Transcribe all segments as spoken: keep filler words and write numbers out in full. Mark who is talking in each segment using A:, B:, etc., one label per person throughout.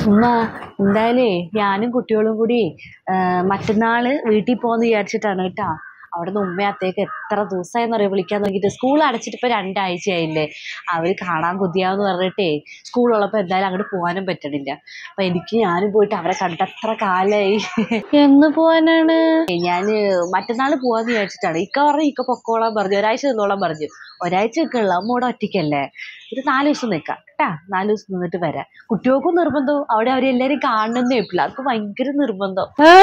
A: ഉമ്മ എന്തായാലേ ഞാനും കുട്ടികളും കൂടി മറ്റന്നാള് വീട്ടിൽ പോകാന്ന് വിചാരിച്ചിട്ടാണ് കേട്ടാ. അവിടെ നിന്ന് ഉമ്മയത്തേക്ക് എത്ര ദിവസമായെന്ന് അറിയാം വിളിക്കാൻ നോക്കിയിട്ട്. സ്കൂൾ അടച്ചിട്ട് ഇപ്പൊ രണ്ടാഴ്ചയായില്ലേ. അവര് കാണാൻ കൊതിയാന്ന് പറഞ്ഞിട്ടേ സ്കൂളുള്ളപ്പോ എന്തായാലും അങ്ങോട്ട് പോകാനും പറ്റണില്ല. അപ്പൊ എനിക്ക് ഞാനും പോയിട്ട് അവരെ കണ്ടത്ര കാലായി. എന്ന് പോവാനാണ്? ഞാന് മറ്റന്നാള് പോവാന്ന് വിചാരിച്ചിട്ടാണ്. ഇക്ക പറഞ്ഞു ഇക്ക പൊക്കോളാൻ പറഞ്ഞു, ഒരാഴ്ച നിന്നോളാൻ പറഞ്ഞു. ഒരാഴ്ച നിൽക്കുള്ള അമ്മ ഇവിടെ ഒറ്റയ്ക്കല്ലേ, ഒരു നാല് ദിവസം നിൽക്കാം കേട്ടാ. നാല് ദിവസം നിന്നിട്ട് വരാം. കുട്ടികൾക്കും നിർബന്ധവും അവിടെ അവരെല്ലാരും കാണുന്നേ, പിള്ളേർക്ക് ഭയങ്കര നിർബന്ധം.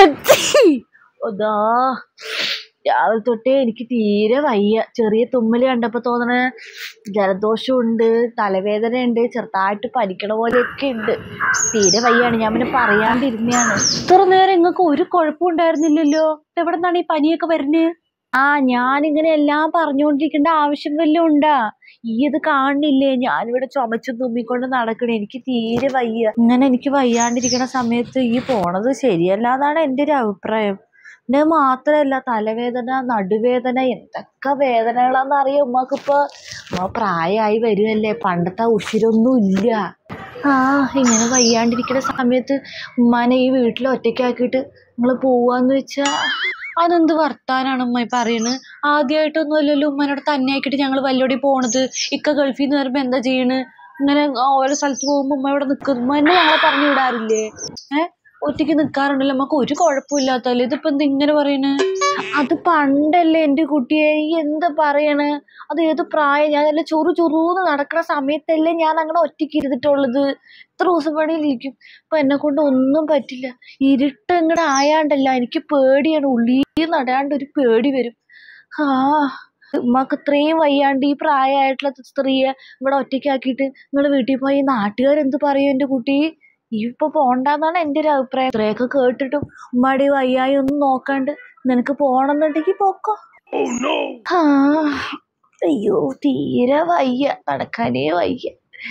A: അതാ രാവിലെ തൊട്ടേ എനിക്ക് തീരെ വയ്യ. ചെറിയ തുമ്മല് കണ്ടപ്പോ തോന്നണ ജലദോഷമുണ്ട്, തലവേദനയുണ്ട്, ചെറുതായിട്ട് പനിക്കണ പോലെയൊക്കെ ഉണ്ട്. തീരെ വയ്യാണ്. ഞാൻ പിന്നെ പറയാണ്ടിരുന്നയാണ്. ഇത്ര നേരം നിങ്ങൾക്ക് ഒരു കുഴപ്പം ഉണ്ടായിരുന്നില്ലല്ലോ. എവിടെ നിന്നാണ് ഈ പനിയൊക്കെ വരുന്നത്? ആ ഞാനിങ്ങനെ എല്ലാം പറഞ്ഞുകൊണ്ടിരിക്കേണ്ട ആവശ്യം വല്ലതും ഉണ്ടാ? ഈ ഇത് കാണില്ലേ, ഞാനിവിടെ ചുമച്ചും തുമ്മിക്കൊണ്ട് നടക്കണേ. എനിക്ക് തീരെ വയ്യ. ഇങ്ങനെ എനിക്ക് വയ്യാണ്ടിരിക്കണ സമയത്ത് ഈ പോണത് ശരിയല്ലാന്നാണ് എൻ്റെ ഒരു അഭിപ്രായം. പിന്നെ മാത്രല്ല തലവേദന, നടുവേദന, എന്തൊക്കെ വേദനകളാന്ന് അറിയാം ഉമ്മക്കിപ്പോ. ഉമ്മ പ്രായമായി വരുമല്ലേ, പണ്ടത്തെ ഉശിരൊന്നും ഇല്ല. ആ ഇങ്ങനെ വയ്യാണ്ടിരിക്കുന്ന സമയത്ത് ഉമ്മാനെ ഈ വീട്ടിൽ ഒറ്റയ്ക്കാക്കിയിട്ട് നിങ്ങൾ പോവാന്ന് വെച്ചാ അതെന്ത് വർത്താനാണ് ഉമ്മ പറയണത്? ആദ്യമായിട്ടൊന്നും അല്ലല്ലോ ഉമ്മനോട് തന്നെ ആക്കിയിട്ട് ഞങ്ങൾ വല്ലോടി പോണത്. ഇക്ക ഗൾഫിൽ നിന്ന് വരുമ്പോ എന്താ ചെയ്യണ്? ഇങ്ങനെ ഓരോ സ്ഥലത്ത് പോകുമ്പോ ഉമ്മ ഇവിടെ നിൽക്കുന്നു. ഉമ്മ എന്നെ ഞങ്ങളെ പറഞ്ഞു വിടാറില്ലേ? ഏഹ് ഒറ്റയ്ക്ക് നിൽക്കാറുണ്ടല്ലോ, നമുക്ക് ഒരു കുഴപ്പമില്ലാത്തല്ലേ. ഇതിപ്പോ എന്താ ഇങ്ങനെ പറയണ്? അത് പണ്ടല്ലേ എൻ്റെ കുട്ടിയെ, ഈ എന്താ പറയണ്? അത് ഏത് പ്രായം? ഞാൻ നല്ല ചൊറു ചൊറൂന്ന് നടക്കുന്ന സമയത്തല്ലേ ഞാൻ അങ്ങനെ ഒറ്റയ്ക്ക് ഇരുന്നിട്ടുള്ളത്. എത്ര ദിവസം പണിയിലിരിക്കും. ഇപ്പൊ എന്നെ കൊണ്ട് ഒന്നും പറ്റില്ല. ഇരുട്ട് ഇങ്ങടെ ആയാണ്ടല്ല എനിക്ക് പേടിയാണ്. ഉള്ളിൽ നടാണ്ട് ഒരു പേടി വരും. ആ ഉമ്മക്ക് ഇത്രയും വയ്യാണ്ട് ഈ പ്രായമായിട്ടുള്ള സ്ത്രീയെ ഇവിടെ ഒറ്റയ്ക്കാക്കിയിട്ട് നിങ്ങൾ വീട്ടിൽ പോയി നാട്ടുകാരെന്ത് പറയും എൻ്റെ കുട്ടി? ഈ ഇപ്പൊ പോണ്ടെന്നാണ് എൻ്റെ ഒരു അഭിപ്രായം. ഇത്രയൊക്കെ കേട്ടിട്ടും ഉമ്മാടി വയ്യായി ഒന്നും നോക്കാണ്ട് നിനക്ക് പോണെന്നുണ്ടെങ്കിൽ പോക്കോ. ആ അയ്യോ തീരെ വയ്യ, നടക്കാനേ വയ്യ.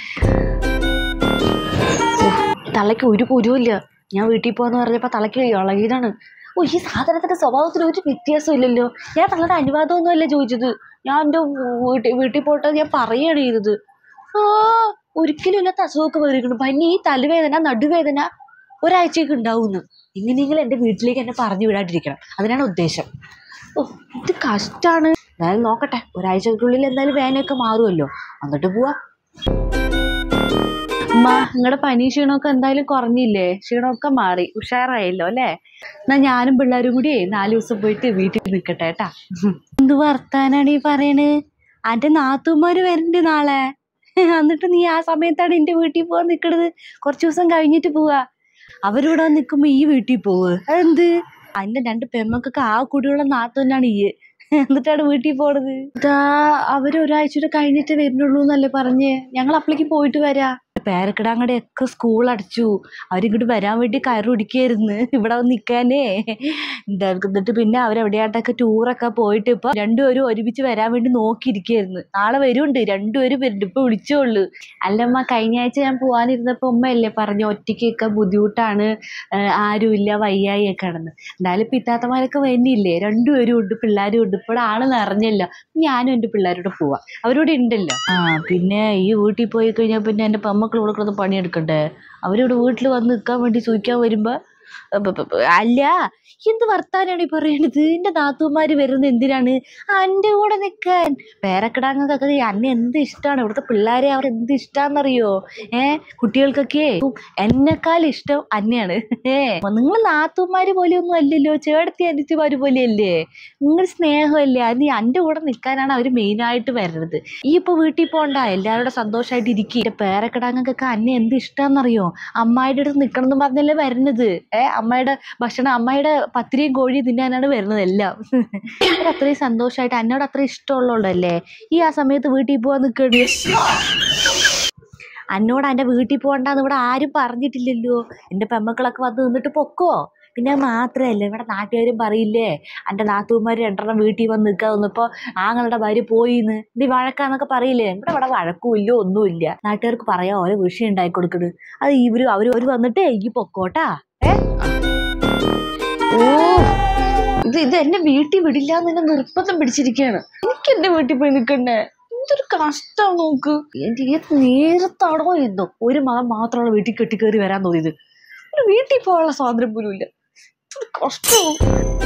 A: തലയ്ക്ക് ഒരു കുരുവില്ല. ഞാൻ വീട്ടിൽ പോകാന്ന് പറഞ്ഞപ്പോ തലയ്ക്ക് ഇളകിയതാണ്. ഓ ഈ സാധനത്തിന്റെ സ്വഭാവത്തിൽ ഒരു വ്യത്യാസം ഇല്ലല്ലോ. ഞാൻ തങ്ങളുടെ അനുവാദമൊന്നും അല്ല ചോദിച്ചത്. ഞാൻ എൻ്റെ വീട്ടിൽ വീട്ടിൽ പോയിട്ട് ഞാൻ പറയുകയാണ് ചെയ്തത്. ആ ഒരിക്കലും ഇല്ലാത്ത അസുഖമൊക്കെ വരികയാണ്. പനി, തലവേദന, നടുവേദന ഒരാഴ്ചയൊക്കെ ഉണ്ടാവുന്നു. എങ്ങനെയെങ്കിലും എൻ്റെ വീട്ടിലേക്ക് എന്നെ പറഞ്ഞു വിടാണ്ടിരിക്കണം, അതിനാണ് ഉദ്ദേശം. ഓ ഇത് കഷ്ടാണ്. എന്തായാലും നോക്കട്ടെ, ഒരാഴ്ചക്കുള്ളിൽ എന്തായാലും വേനയൊക്കെ മാറുമല്ലോ, എന്നിട്ട് പോവാ. അമ്മ നിങ്ങളുടെ പനി ക്ഷീണമൊക്കെ എന്തായാലും കുറഞ്ഞില്ലേ? ക്ഷീണമൊക്കെ മാറി ഉഷാറായല്ലോ അല്ലേ? എന്നാ ഞാനും പിള്ളേരും കൂടി നാല് ദിവസം പോയിട്ട് വീട്ടിൽ നിൽക്കട്ടെ കേട്ടാ. എന്ത് വർത്താനാണ് ഈ പറയണ്? അന്റെ നാത്തൂന്മാര് വരണ്ട് നാളെ. എന്നിട്ട് നീ ആ സമയത്താണ് എൻ്റെ വീട്ടിൽ പോകാൻ നിൽക്കണത്? കുറച്ച് ദിവസം കഴിഞ്ഞിട്ട് പോവാ. അവരിവിടെ നിൽക്കുമ്പോ ഈ വീട്ടിൽ പോവ്? അതെന്ത്? അതിന്റെ രണ്ട് പെമ്മക്കൊക്കെ ആ കൂടിയുള്ള നാത്തൂനാണ് ഈ, എന്നിട്ടാണ് വീട്ടിൽ പോണത്. ഇതാ അവര് ഒരാഴ്ചയുടെ കഴിഞ്ഞിട്ട് വരുന്നുള്ളൂ എന്നല്ലേ പറഞ്ഞ്. ഞങ്ങൾ അപ്പളേക്ക് പോയിട്ട് വരാ. പേരക്കിടാങ്ങടെ ഒക്കെ സ്കൂൾ അടച്ചു. അവരിങ്ങോട്ട് വരാൻ വേണ്ടി കയറി പിടിക്കായിരുന്നു ഇവിടെ വന്ന് നിൽക്കാനേ. എന്നിട്ട് പിന്നെ അവരെവിടെയായിട്ടൊക്കെ ടൂറൊക്കെ പോയിട്ട് ഇപ്പൊ രണ്ടുപേരും ഒരുമിച്ച് വരാൻ വേണ്ടി നോക്കിയിരിക്കായിരുന്നു. നാളെ വരുന്നുണ്ട്, രണ്ടുപേരും വരുന്നുണ്ട്. ഇപ്പൊ വിളിച്ചോളൂ. അല്ലമ്മ കഴിഞ്ഞ ആഴ്ച ഞാൻ പോവാനിരുന്നപ്പോ ഉമ്മയല്ലേ പറഞ്ഞു ഒറ്റയ്ക്കൊക്കെ ബുദ്ധിമുട്ടാണ്, ആരുമില്ല, വയ്യായി ഒക്കെ ആണെന്ന്. എന്തായാലും പിത്താത്തമാരൊക്കെ വരുന്നില്ലേ, രണ്ടുപേരും ഉണ്ട്, പിള്ളേരും ഉണ്ട്. ഇപ്പോൾ ആള് നിറഞ്ഞല്ലോ. ഞാനും എൻ്റെ പിള്ളേരോട് പോവാം, അവരോട് ഉണ്ടല്ലോ. ആ പിന്നെ ഈ വീട്ടിൽ പോയി കഴിഞ്ഞാൽ പിന്നെ എൻ്റെ പെമ്മക്കൾ ഇവിടെ കിടന്ന് പണിയെടുക്കണ്ടേ? അവരിവിടെ വീട്ടിൽ വന്ന് നിൽക്കാൻ വേണ്ടി സൂചിക്കാൻ വരുമ്പോ അല്ല എന്ത് വർത്താനാണ് ഈ പറയണത്? എൻ്റെ നാത്തൂന്മാര് വരുന്നത് എന്തിനാണ്? എൻ്റെ കൂടെ നിൽക്കാൻ. പേരക്കിടാങ്ങൾക്കൊക്കെ അന്നെ എന്ത് ഇഷ്ടമാണ്, ഇവിടുത്തെ പിള്ളേരെ അവർ എന്ത് ഇഷ്ടാന്നറിയോ? ഏഹ് കുട്ടികൾക്കൊക്കെ എന്നെക്കാൾ ഇഷ്ടം അന്നെയാണ്. ഏ നിങ്ങൾ നാത്തൂന്മാര് പോലെയൊന്നും അല്ലല്ലോ, ചേട്ടത്തി അനിയത്തിമാര് പോലെയല്ലേ. നിങ്ങൾ സ്നേഹമല്ലേ. അത് എൻ്റെ കൂടെ നിൽക്കാനാണ് അവർ മെയിനായിട്ട് വരുന്നത്. ഈ ഇപ്പൊ വീട്ടിൽ പോകണ്ട, എല്ലാവരുടെ സന്തോഷമായിട്ട് ഇരിക്കും. പേരക്കിടാങ്ങൾക്കൊക്കെ അന്നെ എന്ത് ഇഷ്ടാന്നറിയോ? അമ്മായിയുടെ അടുത്ത് നിൽക്കണം എന്ന് പറഞ്ഞല്ലേ വരുന്നത്. ഏഹ് അമ്മയുടെ ഭക്ഷണം, അമ്മയുടെ പത്തിരിയും കോഴിയും തിന്നാനാണ് വരുന്നത് എല്ലാം. അത്രയും സന്തോഷമായിട്ട് എന്നോട് അത്ര ഇഷ്ടമുള്ളതല്ലേ ഈ ആ സമയത്ത് വീട്ടിൽ പോവാൻ നിൽക്കണേ. എന്നോട് എൻ്റെ വീട്ടിൽ പോകണ്ടെന്ന് ഇവിടെ ആരും പറഞ്ഞിട്ടില്ലല്ലോ. എൻ്റെ പെമ്മക്കളൊക്കെ വന്ന് നിന്നിട്ട് പൊക്കോ. പിന്നെ മാത്രമല്ല ഇവിടെ നാട്ടുകാരും പറയില്ലേ എൻ്റെ നാത്തൂന്മാർ രണ്ടെണ്ണം വീട്ടിൽ വന്ന് നിൽക്കാൻ വന്നപ്പോൾ ആങ്ങളുടെ ഭാര്യ പോയിന്ന് ഇത് വഴക്കാന്നൊക്കെ പറയില്ലേ. ഇവിടെ ഇവിടെ വഴക്കുമില്ല, ഒന്നുമില്ല. നാട്ടുകാർക്ക് പറയാൻ ഓരോ വിഷയം ഉണ്ടായി കൊടുക്കണ്. അത് ഇവര് അവര് അവര് വന്നിട്ട് ഈ പൊക്കോട്ടാ. ഏ ഓ ഇത് ഇത് എന്നെ വീട്ടിൽ വിടില്ല എന്ന് എന്നെ നിർബന്ധം പിടിച്ചിരിക്കുകയാണ്. എനിക്ക് എൻ്റെ വീട്ടിൽ പോയി നിൽക്കണ്ടേ? എന്തൊരു കഷ്ടം നോക്ക്. എന്റെ ഏത് നേരത്താണോ എന്തോ ഒരു മതം മാത്രമുള്ള വീട്ടിൽ കെട്ടിക്കേറി വരാൻ തോന്നിയത്. ഒരു വീട്ടിൽ പോകാനുള്ള സ്വാതന്ത്ര്യം പോലും ഇല്ല. കഷ്ടവും.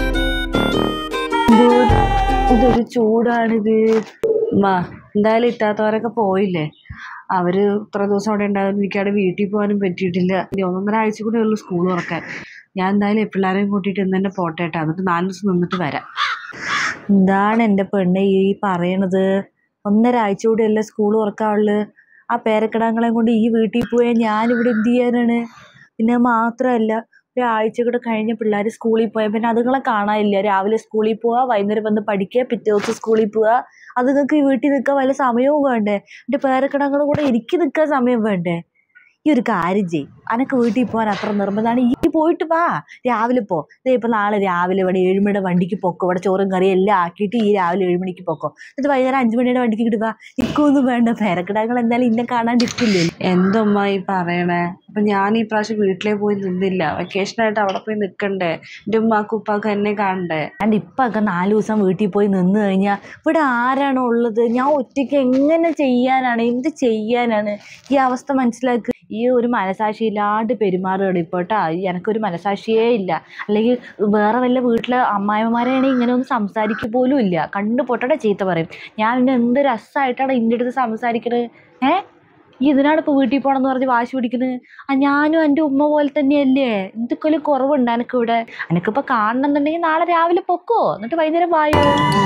A: ഇതൊരു ചൂടാണിത്. മാ എന്തായാലും ഇത്താത്തവരൊക്കെ പോയില്ലേ, അവര് ഇത്ര ദിവസം അവിടെ ഉണ്ടാകുന്ന എനിക്കവിടെ വീട്ടിൽ പോകാനും പറ്റിയിട്ടില്ല. ഒന്നൊന്നര ആഴ്ച കൂടെ ഉള്ളു സ്കൂൾ തുറക്കാൻ. ഞാൻ എന്തായാലും പിള്ളേരെയും കൂട്ടിയിട്ട് ഇന്ന് തന്നെ പോട്ടേട്ടാ, എന്നിട്ട് നാല് ദിവസം നിന്നിട്ട് വരാം. എന്താണ് എൻ്റെ പെണ്ണ് ഈ പറയണത്? ഒന്നര ആഴ്ച കൂടെ അല്ലേ സ്കൂൾ തുറക്കാനുള്ളു. ആ പേരക്കിടാങ്ങളെയും കൊണ്ട് ഈ വീട്ടിൽ പോയാൽ ഞാനിവിടെ എന്ത് ചെയ്യാനാണ്? പിന്നെ മാത്രമല്ല, ഒരാഴ്ച കൂടെ കഴിഞ്ഞ് പിള്ളേർ സ്കൂളിൽ പോയാൽ പിന്നെ അതുങ്ങളെ കാണാനില്ല. രാവിലെ സ്കൂളിൽ പോവുക, വൈകുന്നേരം വന്ന് പഠിക്കുക, പിറ്റേ ദിവസം സ്കൂളിൽ പോവുക. അതുങ്ങൾക്ക് ഈ വീട്ടിൽ നിൽക്കാൻ വല്ല സമയവും വേണ്ടേ? എൻ്റെ പേരക്കിടാങ്ങളുടെ കൂടെ എനിക്ക് നിൽക്കാൻ സമയം വേണ്ടേ? ഈ ഒരു കാര്യം ചെയ്യും, അനക്ക് വീട്ടിൽ പോകാൻ അത്ര നിർബന്ധമാണ്, ഈ പോയിട്ട് വാ, രാവിലെ പോ. ഇതേ ഇപ്പം നാളെ രാവിലെ ഇവിടെ ഏഴുമണിയുടെ വണ്ടിക്ക് പൊക്കോ, ഇവിടെ ചോറും കറിയും എല്ലാം ആക്കിയിട്ട് ഈ രാവിലെ ഏഴുമണിക്ക് പൊക്കോ. എന്നിട്ട് വൈകുന്നേരം അഞ്ചു മണിയുടെ വണ്ടിക്ക് ഇട്ട് വാ. നിൽക്കൊന്നും വേണ്ട, പേരക്കിടാങ്ങൾ എന്തായാലും ഇന്നെ കാണാണ്ടിരിക്കില്ലേ. എന്തമ്മ ഈ പറയണേ? അപ്പം ഞാൻ ഈ പ്രാവശ്യം വീട്ടിലേ പോയി നിന്നില്ല. വെക്കേഷനായിട്ട് അവിടെ പോയി നിൽക്കണ്ടേ? എൻ്റെ ഉമ്മാക്കും ഉപ്പാക്കും എന്നെ കാണണ്ടേ? ആണ്ട് ഇപ്പം ഒക്കെ നാല് ദിവസം വീട്ടിൽ പോയി നിന്ന് കഴിഞ്ഞാൽ ഇവിടെ ആരാണോ ഉള്ളത്? ഞാൻ ഒറ്റയ്ക്ക് എങ്ങനെ ചെയ്യാനാണ്? എന്ത് ചെയ്യാനാണ്? ഈ അവസ്ഥ മനസ്സിലാക്കുക. ഈ ഒരു മനസാക്ഷി ഇല്ലാണ്ട് പെരുമാറുകയാണ് ഇപ്പോൾ കേട്ടോ. എനിക്കൊരു മനസാക്ഷിയേ ഇല്ല. അല്ലെങ്കിൽ വേറെ വല്ല വീട്ടിലെ അമ്മായിമാരെയാണെങ്കിൽ ഇങ്ങനെ ഒന്നും സംസാരിക്കുക പോലും ഇല്ല. കണ്ടു പൊട്ടടെ ചീത്ത പറയും. ഞാൻ പിന്നെ എന്ത് രസമായിട്ടാണ് ഇൻ്റെ അടുത്ത് സംസാരിക്കണത്. ഏ ഈ ഇതിനാണ് ഇപ്പോൾ വീട്ടിൽ പോകണം എന്ന് പറഞ്ഞ് വാശി പിടിക്കുന്നത്. ആ ഞാനും എൻ്റെ ഉമ്മ പോലെ തന്നെയല്ലേ? എന്തൊക്കെയും കുറവുണ്ട് എനിക്കിവിടെ. എനിക്കിപ്പോൾ കാണണമെന്നുണ്ടെങ്കിൽ നാളെ രാവിലെ പൊക്കോ, എന്നിട്ട് വൈകുന്നേരം വായോ.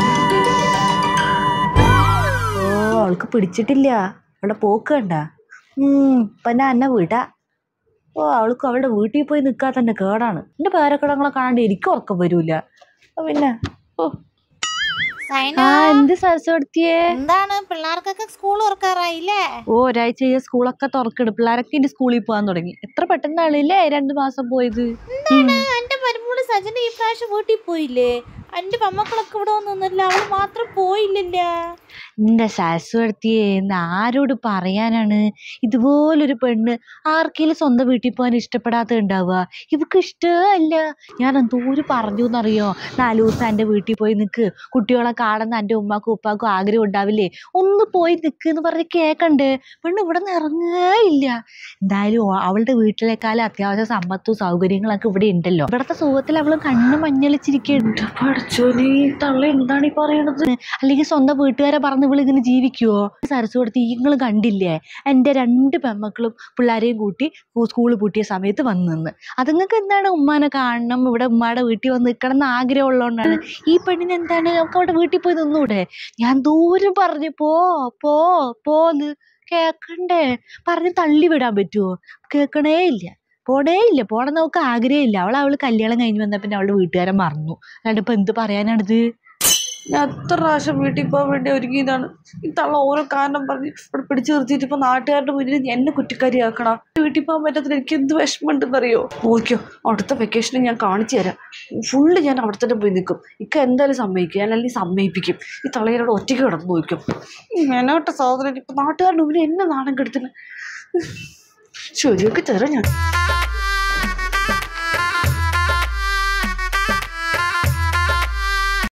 A: ഓ അവൾക്ക് പിടിച്ചിട്ടില്ല, അവളുടെ പോക്ക് കണ്ട. ഇപ്പം ഞാൻ എന്നെ വിടാ. ഓ അവൾക്ക് അവളുടെ വീട്ടിൽ പോയി നിൽക്കാൻ തന്നെ കേടാണ്. എൻ്റെ പേരക്കിടങ്ങളെ കാണാണ്ട് എനിക്ക് ഉറക്കം വരൂല. പിന്നെ ഓ ആ എന്ത് സരസ്വതിയെ,
B: എന്താണ് പിള്ളേർക്കൊക്കെ സ്കൂൾ തുറക്കാറായില്ലേ?
A: ഓ ഒരാഴ്ച കഴിഞ്ഞ സ്കൂളൊക്കെ തുറക്കിടും. പിള്ളേരൊക്കെ ഇനി സ്കൂളിൽ പോകാൻ തുടങ്ങി. എത്ര പെട്ടെന്നാണല്ലേ രണ്ടു മാസം പോയത്.
B: എന്താണ് എന്റെ മരുമോള് സജന ഈ പ്രാവശ്യം വീട്ടിൽ പോയില്ലേ? എന്റെ പെമ്മക്കളൊക്കെ ഇവിടെ വന്നൊന്നുമില്ല, അവള് മാത്രം പോയില്ലല്ല.
A: എൻ്റെ സരസ്വതിയെ ആരോട് പറയാനാണ്? ഇതുപോലൊരു പെണ്ണ് ആർക്കെങ്കിലും സ്വന്തം വീട്ടിൽ പോകാൻ ഇഷ്ടപ്പെടാത്ത ഉണ്ടാവുക? ഇവക്ക് ഇഷ്ടമല്ല. ഞാൻ എന്തോരം പറഞ്ഞു എന്നറിയോ? നാല് ദിവസം എൻ്റെ വീട്ടിൽ പോയി നിൽക്ക്, കുട്ടികളെ കാണുന്ന എൻ്റെ ഉമ്മാക്കും ഉപ്പാക്കും ആഗ്രഹം ഉണ്ടാവില്ലേ? ഒന്ന് പോയി നിൽക്ക് എന്ന് പറഞ്ഞ് കേൾക്കണ്ടേ? പെണ്ണ് ഇവിടെ നിന്ന് ഇറങ്ങുകയില്ല. എന്തായാലും അവളുടെ വീട്ടിലേക്കാളും അത്യാവശ്യം സമ്പത്തും സൗകര്യങ്ങളൊക്കെ ഇവിടെ ഉണ്ടല്ലോ. ഇവിടുത്തെ സുഖത്തിൽ അവൾ കണ്ണ് മഞ്ഞളിച്ചിരിക്കുന്നുണ്ട്. പഠിച്ചോനെ തള്ള എന്താണ് ഈ പറയണത്? അല്ലെങ്കിൽ സ്വന്തം വീട്ടുകാരെ പറഞ്ഞ് ഇവളിങ്ങനെ ജീവിക്കുവോ? സരസ്വതി നിങ്ങൾ കണ്ടില്ലേ, എൻ്റെ രണ്ട് പെമ്മക്കളും പിള്ളേരെയും കൂട്ടി സ്കൂൾ പൂട്ടിയ സമയത്ത് വന്ന് നിന്ന്. അതുങ്ങൾക്ക് എന്താണ് ഉമ്മാനെ കാണണം, ഇവിടെ ഉമ്മയുടെ വീട്ടിൽ വന്ന് നിൽക്കണം എന്ന് ആഗ്രഹം ഉള്ളതുകൊണ്ടാണ്. ഈ പെണ്ണിന് എന്താണ് നമുക്ക് അവിടെ വീട്ടിൽ പോയി നിന്നൂടെ? ഞാൻ ദൂരം പറഞ്ഞു പോ പോ പോന്ന് കേക്കണ്ടേ? പറഞ്ഞ് തള്ളി വിടാൻ പറ്റുമോ? കേൾക്കണേ ഇല്ല, പോണേ ഇല്ല. പോണെന്ന് നമുക്ക് ആഗ്രഹമില്ല. അവൾ അവൾ കല്യാണം കഴിഞ്ഞ് വന്നാൽ പിന്നെ അവളുടെ വീട്ടുകാരെ മറന്നു. അല്ലാണ്ട് ഇപ്പം എന്ത് പറയാനാണിത്? ഞാൻ എത്ര പ്രാവശ്യം വീട്ടിൽ പോകാൻ വേണ്ടി ഒരുങ്ങിയതാണ്. ഈ തള്ള ഓരോ കാരണം പറഞ്ഞ് ഇവിടെ പിടിച്ചു നിർത്തിയിട്ട് ഇപ്പം നാട്ടുകാരുടെ മുന്നിൽ എന്നെ കുറ്റക്കാരിയാക്കണം. വീട്ടിൽ പോകാൻ പറ്റത്തില്ല. എനിക്ക് എന്ത് വിഷമമുണ്ടെന്നറിയോ? നോക്കിയോ, അടുത്ത വെക്കേഷന് ഞാൻ കാണിച്ചു തരാം. ഫുള്ള് ഞാൻ അവിടെ തന്നെ പോയി നിൽക്കും. ഇക്ക എന്തായാലും സമ്മതിക്കും, ഞാൻ അല്ലെങ്കിൽ സമ്മതിപ്പിക്കും. ഈ തള്ളയോട് ഒറ്റയ്ക്ക് കിടന്ന് നോക്കും. മെനോട്ട സഹോദരൻ ഇപ്പം നാട്ടുകാരുടെ മുന്നിൽ എന്നെ നാണം കെടുത്തിന്. ശരിയൊക്കെ തരാം ഞാൻ.